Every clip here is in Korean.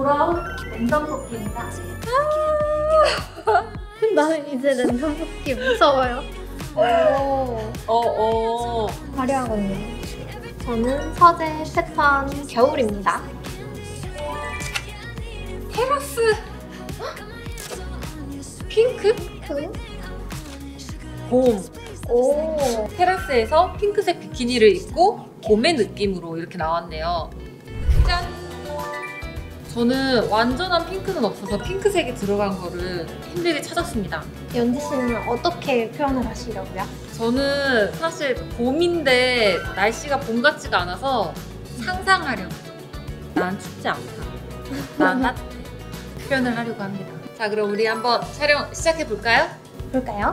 바로 랜덤 뽑기입니다. 나는 이제 랜덤 뽑기 무서워요. 화려하군요. 저는 서재 패턴 겨울입니다. 테라스 핑크? 봄. 오. 테라스에서 핑크색 비키니를 입고 봄의 느낌으로 이렇게 나왔네요. 짠! 저는 완전한 핑크는 없어서 핑크색이 들어간 거를 힘들게 찾았습니다. 연지 씨는 어떻게 표현을 하시려고요? 저는 사실 봄인데 날씨가 봄 같지가 않아서 상상하려고. 난 춥지 않다. 난 따뜻해. 표현을 하려고 합니다. 자, 그럼 우리 한번 촬영 시작해 볼까요? 볼까요?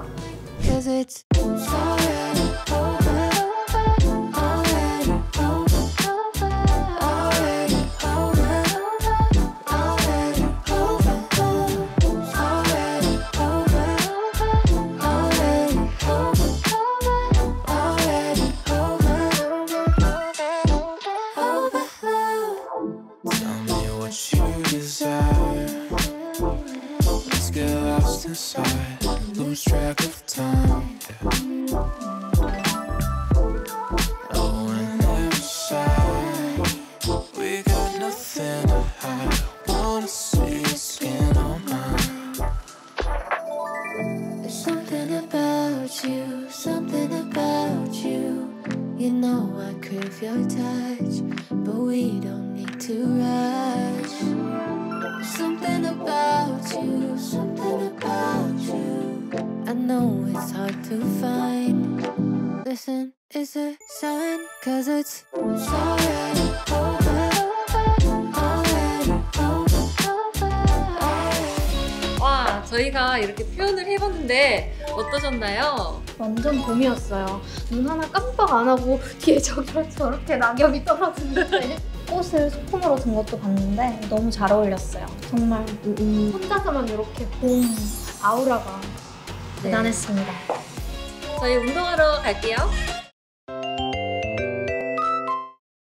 Lose track of time. Oh, and every side we got nothing to hide. Wanna see your skin on mine. There's something about you, something about you. You know I crave your touch, but we don't need to rush. Something about you, something about you. I know it's hard to find. Listen, it's a sign, 'cause it's already over. 와, 저희가 이렇게 표현을 해봤는데 어떠셨나요? 완전 봄이었어요. 눈 하나 깜빡 안 하고 뒤에 저렇게 낙엽이 떨어지는데 꽃을 소품으로 든 것도 봤는데 너무 잘 어울렸어요. 정말 혼자서만 이렇게 봄 아우라가 대단했습니다. 저희 운동하러 갈게요.